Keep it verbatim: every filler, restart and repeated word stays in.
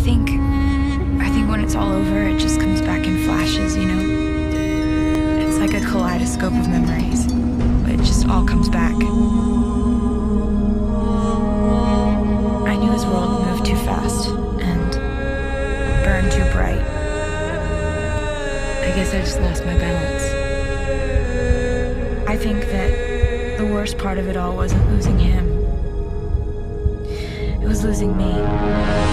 think, I think when it's all over, it just comes back in flashes, you know? It's like a kaleidoscope of memories. It just all comes back. I knew his world moved too fast and burned too bright. I guess I just lost my balance. I think that the worst part of it all wasn't losing him. It was losing me.